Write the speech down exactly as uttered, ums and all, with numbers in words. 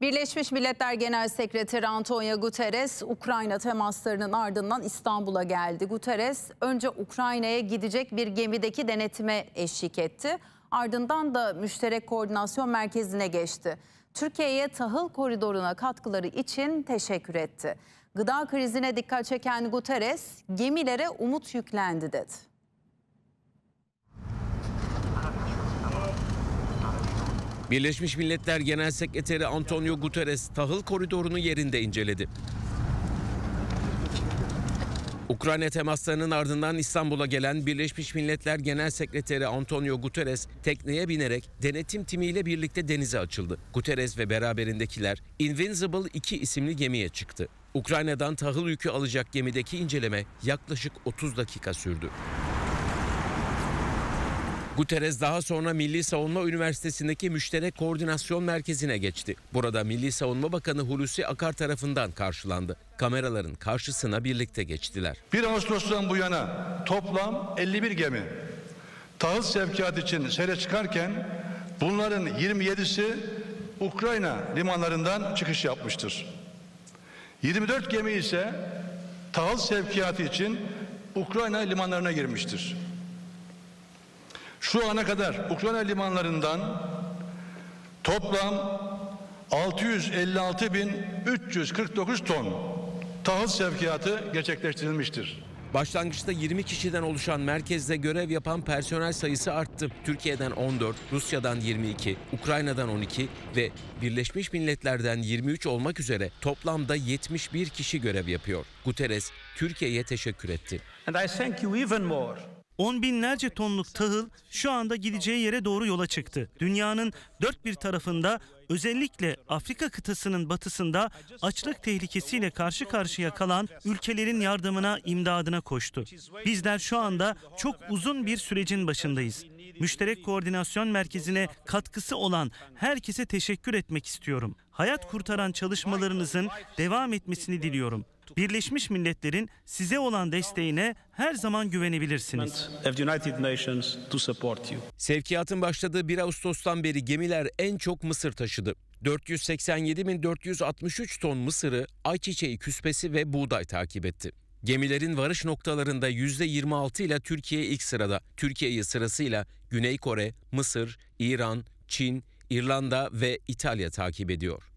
Birleşmiş Milletler Genel Sekreteri Antonio Guterres, Ukrayna temaslarının ardından İstanbul'a geldi. Guterres önce Ukrayna'ya gidecek bir gemideki denetime eşlik etti. Ardından da Müşterek Koordinasyon Merkezi'ne geçti. Türkiye'ye tahıl koridoruna katkıları için teşekkür etti. Gıda krizine dikkat çeken Guterres, gemilere umut yüklendi dedi. Birleşmiş Milletler Genel Sekreteri Antonio Guterres tahıl koridorunu yerinde inceledi. Ukrayna temaslarının ardından İstanbul'a gelen Birleşmiş Milletler Genel Sekreteri Antonio Guterres tekneye binerek denetim timiyle birlikte denize açıldı. Guterres ve beraberindekiler Invincible iki isimli gemiye çıktı. Ukrayna'dan tahıl yükü alacak gemideki inceleme yaklaşık otuz dakika sürdü. Guterres daha sonra Milli Savunma Üniversitesi'ndeki Müşterek Koordinasyon Merkezi'ne geçti. Burada Milli Savunma Bakanı Hulusi Akar tarafından karşılandı. Kameraların karşısına birlikte geçtiler. bir Ağustos'tan bu yana toplam elli bir gemi tahıl sevkiyatı için seyre çıkarken bunların yirmi yedisi Ukrayna limanlarından çıkış yapmıştır. yirmi dört gemi ise tahıl sevkiyatı için Ukrayna limanlarına girmiştir. Şu ana kadar Ukrayna limanlarından toplam altı yüz elli altı bin üç yüz kırk dokuz ton tahıl sevkiyatı gerçekleştirilmiştir. Başlangıçta yirmi kişiden oluşan merkezde görev yapan personel sayısı arttı. Türkiye'den on dört, Rusya'dan yirmi iki, Ukrayna'dan on iki ve Birleşmiş Milletler'den yirmi üç olmak üzere toplamda yetmiş bir kişi görev yapıyor. Guterres Türkiye'ye teşekkür etti. And I thank you even more. On binlerce tonluk tahıl şu anda gideceği yere doğru yola çıktı. Dünyanın dört bir tarafında, özellikle Afrika kıtasının batısında açlık tehlikesiyle karşı karşıya kalan ülkelerin yardımına, imdadına koştu. Bizler şu anda çok uzun bir sürecin başındayız. Müşterek Koordinasyon Merkezi'ne katkısı olan herkese teşekkür etmek istiyorum. Hayat kurtaran çalışmalarınızın devam etmesini diliyorum. Birleşmiş Milletler'in size olan desteğine her zaman güvenebilirsiniz. Sevkiyatın başladığı bir Ağustos'tan beri gemiler en çok mısır taşıdı. dört yüz seksen yedi bin dört yüz altmış üç ton mısırı, ayçiçeği küspesi ve buğday takip etti. Gemilerin varış noktalarında yüzde yirmi altı ile Türkiye ilk sırada. Türkiye'yi sırasıyla Güney Kore, Mısır, İran, Çin, İrlanda ve İtalya takip ediyor.